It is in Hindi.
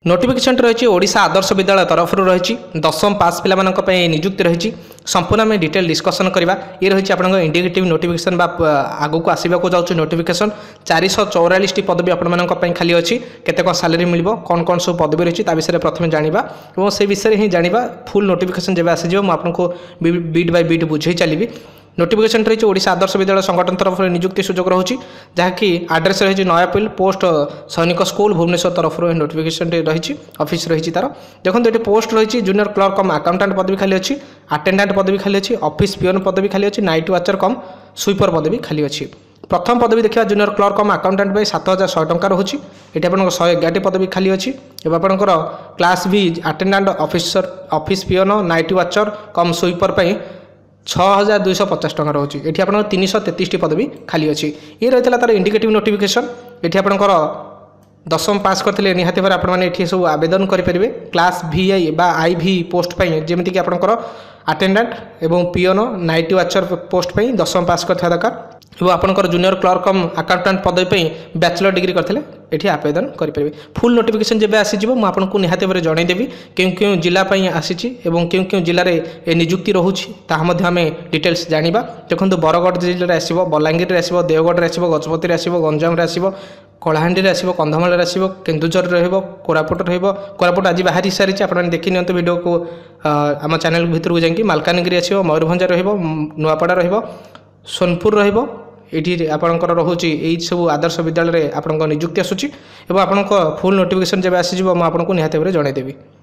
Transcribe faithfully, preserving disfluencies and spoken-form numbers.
नोटिफिकेशन रही ओडिशा आदर्श विद्यालय तरफ रही दशम पास पिला नियुक्ति रही संपूर्ण आम डिटेल डिस्कसन करवा ये रही आप इंडिकेटिव नोटिफिकेशन आगू को आसवाक जाऊँ नोटिफिकेशन चार सौ चौरालीस टी पदवी आपण खाली अच्छी केते सालेरी मिल कौन कौन सब पदवी रही विषय प्रथम जाना और से विषय ही जाना फुल नोटिफिकेशन जब आसीज मुझे बीट बाय बीट बुझे चलि नोटिफिकेशन रही ओडिशा आदर्श विद्यालय संगठन तरफ नियुक्ति सुजोग रही जहाँकि आड्रेस रही नयापिल पोस्ट सैनिक स्कूल भुवनेश्वर तरफ नोटिफिकेशन रही ऑफिस रही तार देखो ये पोस्ट रही जूनियर क्लर्क कम अकाउंटेंट पदवी खाली अच्छी अटेंडेंट पदवी खाली अच्छी ऑफिस पियोन पदवी खाली अच्छी नाइट वाचर कम स्वीपर पदवी खाली अच्छी प्रथम पदवी देखा जूनियर क्लर्क कम अकाउंटेंट पर सात हजार शहे टंका रोचे ये आप शहे एगार पदवी खाली अच्छी एवं आपंकर क्लास भी attendant officer office peon night watcher cum sweeper छः हजार दुईश पचास टका रोचे ये आप तीन सौ तेतीस टी पदवी खाली अच्छी ये रही है तार इंडिकेटिव नोटिफिकेशन ये आपंकर दशम पास करते निहाती भाव आपने सब आवेदन करेंगे क्लास भी आई बा आई भी पोस्ट जमीक आपंकर अटेंडेंट एवं पियोन नाइट वाचर पोस्ट पर दशम पास करता दरकार और आपंकर जूनियर क्लर्क कम अकाउंटेंट पदवी बैचलर डिग्री करते ये आवेदन करेंगे फुल नोटिफिकेशन जब आसीज मुझे निहाती भाव जनईदेवी क्यों क्यों जिलापाई आसी क्यों क्यों जिले में नियुक्ति रोचे आम डिटेल्स जाना देखो बरगढ़ जिले में आसो बलांगीर में आसो देवगढ़ में आसो गजपति आसो गंजाम में आसो कलाहांडी में आसो कंधमाल आसो केन्दुझर कोरापुट कोरापुट आज बाहरी सारी आप देखी नि वीडियो को आम चैनल भितर को जाकि मालकानगिरी आसो मयूरभंज नुआपड़ा सोनपुर ये आपंकर रोचे यही सब आदर्श विद्यालय में आप नियुक्ति आसूँ और आप फुल नोटिफिकेशन जब आसीज मुझे निहाती भाव जनईदेवी।